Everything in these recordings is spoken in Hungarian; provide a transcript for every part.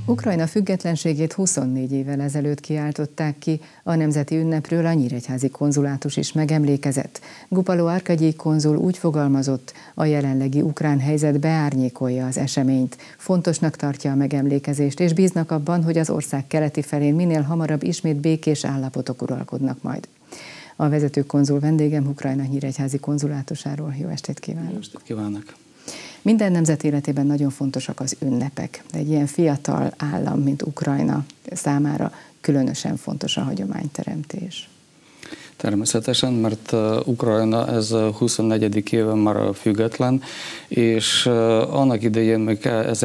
Ukrajna függetlenségét 24 évvel ezelőtt kiáltották ki, a nemzeti ünnepről a nyíregyházi konzulátus is megemlékezett. Gupalo Arkadyi konzul úgy fogalmazott, a jelenlegi ukrán helyzet beárnyékolja az eseményt. Fontosnak tartja a megemlékezést, és bíznak abban, hogy az ország keleti felén minél hamarabb ismét békés állapotok uralkodnak majd. A vezető konzul vendégem Ukrajna nyíregyházi konzulátusáról. Jó estét kívánok! Jó estét kívánok! Minden nemzet életében nagyon fontosak az ünnepek, de egy ilyen fiatal állam, mint Ukrajna számára különösen fontos a hagyományteremtés. Természetesen, mert Ukrajna ez 24. éve már független, és annak idején még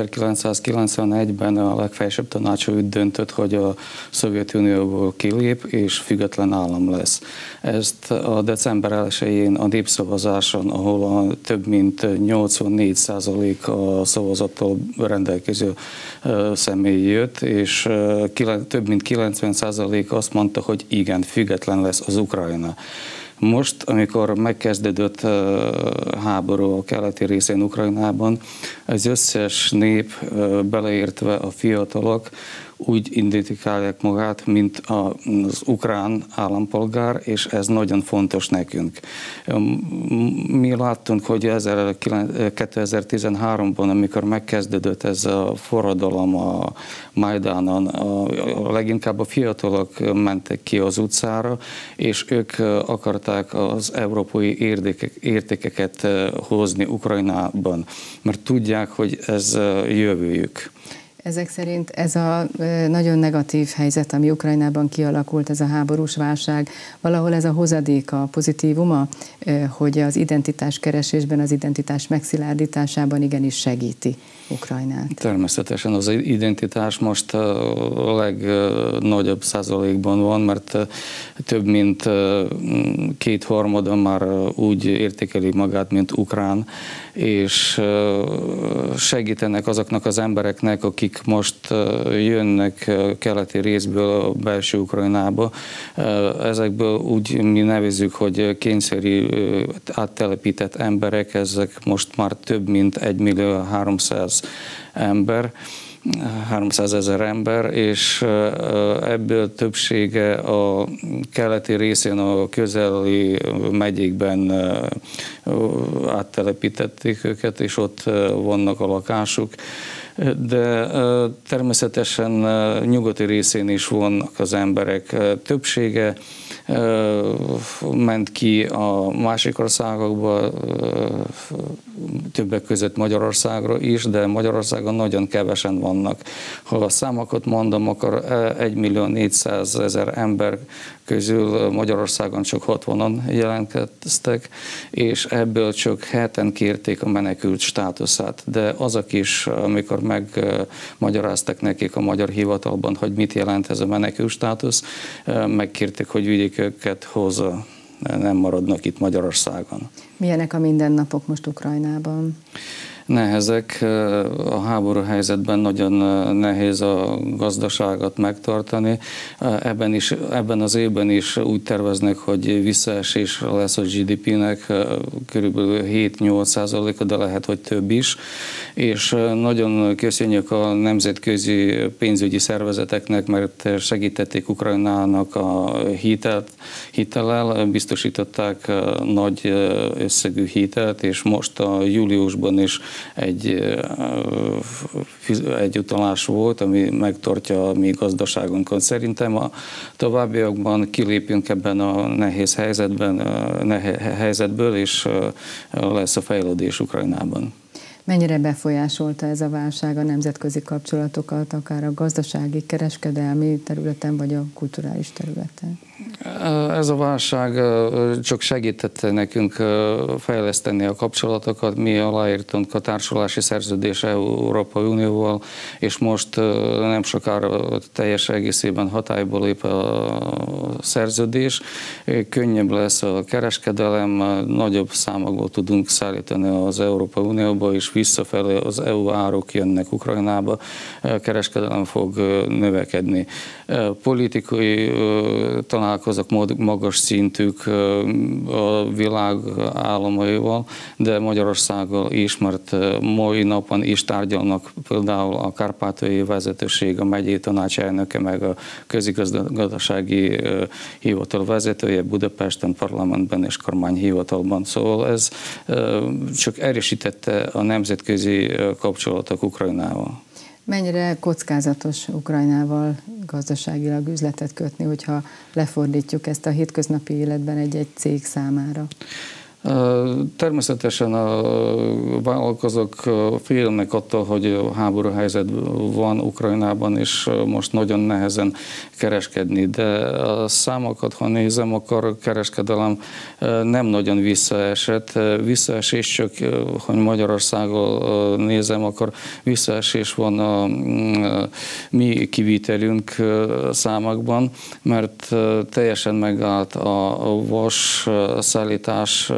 1991-ben a legfelsőbb tanácsa úgy döntött, hogy a Szovjetunióból kilép és független állam lesz. Ezt a december 1-én a népszavazáson, ahol több mint 84% a szavazattal rendelkező személy jött, és több mint 90% azt mondta, hogy igen, független lesz az Ukrajna. Most, amikor megkezdődött háború a keleti részén Ukrajnában, az összes nép, beleértve a fiatalok, úgy identifikálják magát, mint az ukrán állampolgár, és ez nagyon fontos nekünk. Mi láttunk, hogy 2013-ban, amikor megkezdődött ez a forradalom a Majdánon, leginkább a fiatalok mentek ki az utcára, és ők akarták az európai értékeket hozni Ukrajnában, mert tudják, hogy ez jövőjük. Ezek szerint ez a nagyon negatív helyzet, ami Ukrajnában kialakult, ez a háborús válság, valahol ez a hozadéka, a pozitívuma, hogy az identitás keresésben, az identitás megszilárdításában igenis segíti Ukrajnát. Természetesen az identitás most a legnagyobb százalékban van, mert több mint 2/3 már úgy értékeli magát, mint ukrán, és segítenek azoknak az embereknek, akik most jönnek keleti részből a belső Ukrajnába. Ezekből úgy mi nevezzük, hogy kényszeri áttelepített emberek, ezek most már több mint 1.300.000 ember, és ebből többsége a keleti részén, a közeli megyékben áttelepítették őket, és ott vannak a lakásuk. De természetesen nyugati részén is vannak az emberek. Többsége ment ki a másik országokba, többek között Magyarországra is, de Magyarországon nagyon kevesen vannak. Ha a számokat mondom, akkor 1.400.000 ember közül Magyarországon csak 60-an jelentkeztek, és ebből csak 7-en kérték a menekült státuszát. De azok is, amikor megmagyaráztak nekik a magyar hivatalban, hogy mit jelent ez a menekült státusz, megkérték, hogy vigyék őket hozzá, nem maradnak itt Magyarországon. Milyenek a mindennapok most Ukrajnában? Nehezek, a háború helyzetben nagyon nehéz a gazdaságot megtartani. Ebben az évben is úgy terveznek, hogy visszaesés lesz a GDP-nek, körülbelül 7-8%, de lehet, hogy több is. És nagyon köszönjük a nemzetközi pénzügyi szervezeteknek, mert segítették Ukrajnának a hitellel, biztosították nagy összegű hitelt, és most a júliusban is egy utalás volt, ami megtartja a mi gazdaságunkon. Szerintem a továbbiakban kilépünk ebben a nehéz helyzetből, és lesz a fejlődés Ukrajnában. Mennyire befolyásolta ez a válság a nemzetközi kapcsolatokat, akár a gazdasági, kereskedelmi területen, vagy a kulturális területen? Ez a válság csak segítette nekünk fejleszteni a kapcsolatokat. Mi aláírtunk a társulási szerződést Európai Unióval, és most nem sokára teljes egészében hatályba lép a szerződés. Könnyebb lesz a kereskedelem, nagyobb számokból tudunk szállítani az Európai Unióba, és visszafelé az EU áruk jönnek Ukrajnába, kereskedelem fog növekedni. Politikai találkozók volt magas szintük a világ államaival, de Magyarországgal is, mert mai napon is tárgyalnak például a kárpátaljai vezetőség, a megyei tanács elnöke, meg a közigazgatási hivatal vezetője Budapesten, parlamentben és kormányhivatalban. Szóval ez csak erősítette a nemzetközi kapcsolatok Ukrajnával. Mennyire kockázatos Ukrajnával gazdaságilag üzletet kötni, hogyha lefordítjuk ezt a hétköznapi életben egy-egy cég számára? Természetesen a vállalkozók félnek attól, hogy háború helyzet van Ukrajnában, és most nagyon nehezen kereskedni, de a számokat, ha nézem, akkor a kereskedelem nem nagyon visszaesett. Visszaesés csak, hogy Magyarországon nézem, akkor visszaesés van a mi kivitelünk számokban, mert teljesen megállt a vas szállítás.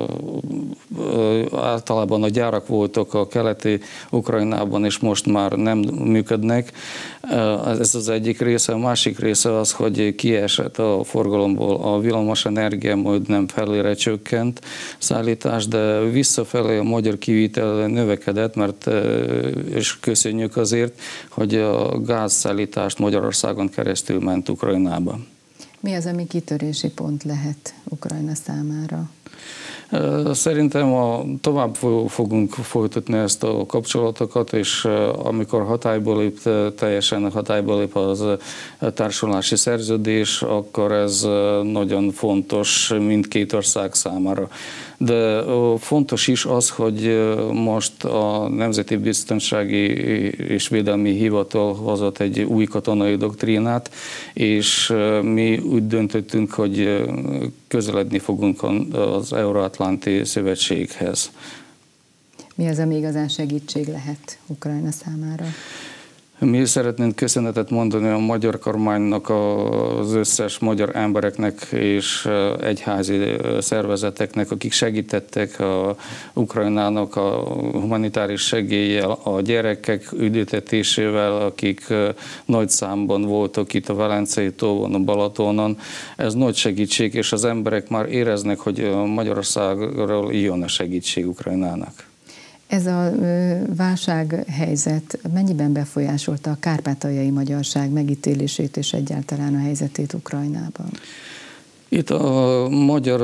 Általában a gyárak voltak a keleti Ukrajnában, és most már nem működnek. Ez az egyik része. A másik része az, hogy kiesett a forgalomból a villamos energia, majd nem felére csökkent szállítás, de visszafelé a magyar kivitel növekedett, mert és köszönjük azért, hogy a gázszállítást Magyarországon keresztül ment Ukrajnába. Mi az, ami kitörési pont lehet Ukrajna számára? Szerintem tovább fogunk folytatni ezt a kapcsolatokat, és amikor teljesen hatályba lép az társulási szerződés, akkor ez nagyon fontos mindkét ország számára. De fontos is az, hogy most a Nemzeti Biztonsági és Védelmi Hivatal hozott egy új katonai doktrínát, és mi úgy döntöttünk, hogy közeledni fogunk az Euróatlanti Szövetséghez. Mi az, ami igazán segítség lehet Ukrajna számára? Mi szeretnénk köszönetet mondani a magyar kormánynak, az összes magyar embereknek és egyházi szervezeteknek, akik segítettek a Ukrajnának a humanitárius segéllyel, a gyerekek üdültetésével, akik nagy számban voltak itt a Velencei tóban, a Balatonon. Ez nagy segítség, és az emberek már éreznek, hogy Magyarországról jön a segítség Ukrajnának. Ez a válsághelyzet mennyiben befolyásolta a kárpátaljai magyarság megítélését és egyáltalán a helyzetét Ukrajnában? Itt a magyar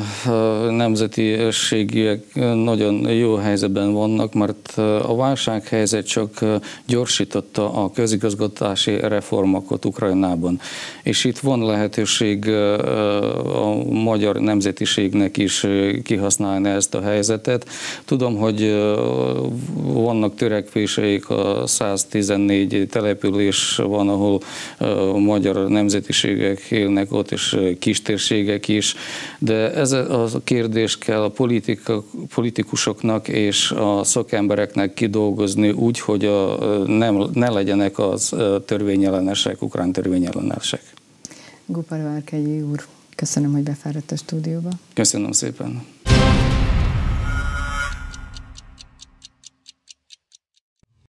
nemzetiségiek nagyon jó helyzetben vannak, mert a válsághelyzet csak gyorsította a közigazgatási reformokat Ukrajnában. És itt van lehetőség a magyar nemzetiségnek is kihasználni ezt a helyzetet. Tudom, hogy vannak törekvéseik, a 114 település van, ahol magyar nemzetiségek élnek ott, és kis is, de ez a kérdés kell a politikusoknak és a szakembereknek kidolgozni úgy, hogy ne legyenek az törvényellenesek, ukrán törvényellenesek. Gupalo Arkadij úr, köszönöm, hogy befáradt a stúdióba. Köszönöm szépen.